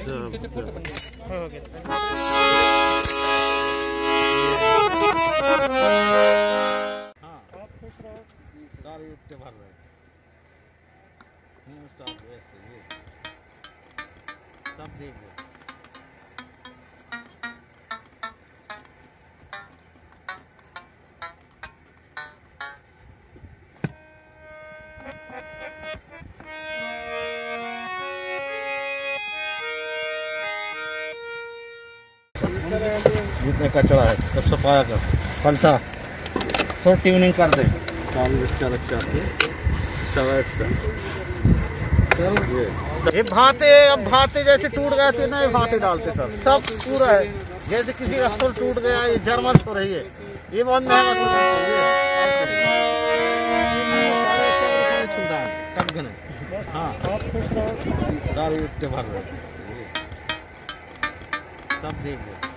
जितने कचरा है सब सफाया कर पलटा सब ट्यूनिंग कर दे। ये भाते जैसे टूट गए थे ना, ये भाते डालते सब पूरा है। जैसे किसी का स्थल टूट गया, ये जर्मन हो रही है, ये बहुत महंगा सब देख लो।